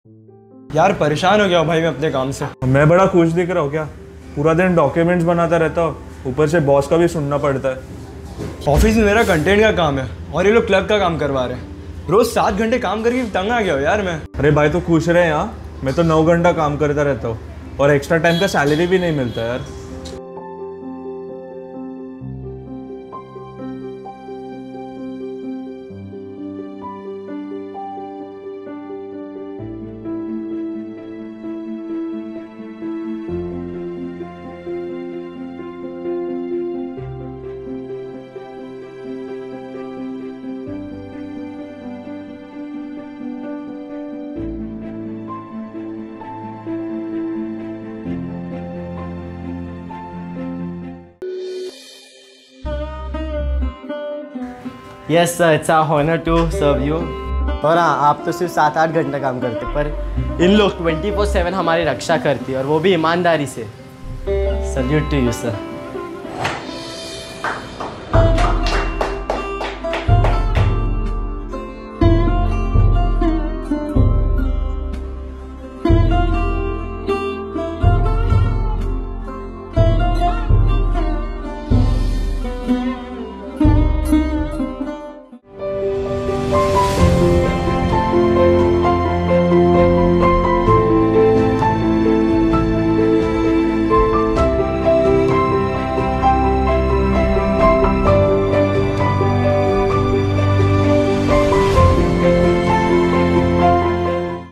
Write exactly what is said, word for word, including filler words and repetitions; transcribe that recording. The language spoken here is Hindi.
यार परेशान हो गया हूँ भाई मैं अपने काम से। मैं बड़ा खुश दिख रहा हूँ क्या? पूरा दिन डॉक्यूमेंट्स बनाता रहता हूँ, ऊपर से बॉस का भी सुनना पड़ता है। ऑफिस में मेरा कंटेंट का काम है और ये लोग क्लब का काम करवा रहे हैं। रोज सात घंटे काम करके तंग आ गया हो यार मैं। अरे भाई तो खुश रहे यहाँ, मैं तो नौ घंटा काम करता रहता हूँ और एक्स्ट्रा टाइम का सैलरी भी नहीं मिलता यार। Yes sir, it's a honour to serve you. और हाँ, आप तो सिर्फ सात आठ घंटा काम करते, पर इन लोग ट्वेंटी फोर सेवन हमारी रक्षा करती है और वो भी ईमानदारी से। Salute to you sir.